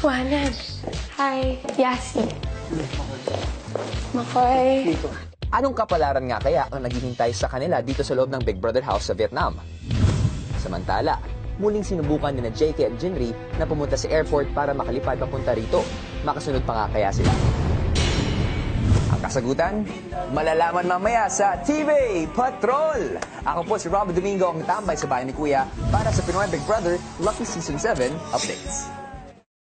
Juanan. Hi. Yasi. Makoy. Anong kapalaran nga kaya ang naghihintay sa kanila dito sa loob ng Big Brother House sa Vietnam? Samantala, muling sinubukan ni na JK at Jinri na pumunta sa airport para makalipad papunta rito. Makasunod pa nga kaya sila? Ang kasagutan, malalaman mamaya sa TV Patrol! Ako po si Robert Domingo, ang tambay sa bahay ni Kuya para sa Pinoy Big Brother Lucky Season 7 Updates.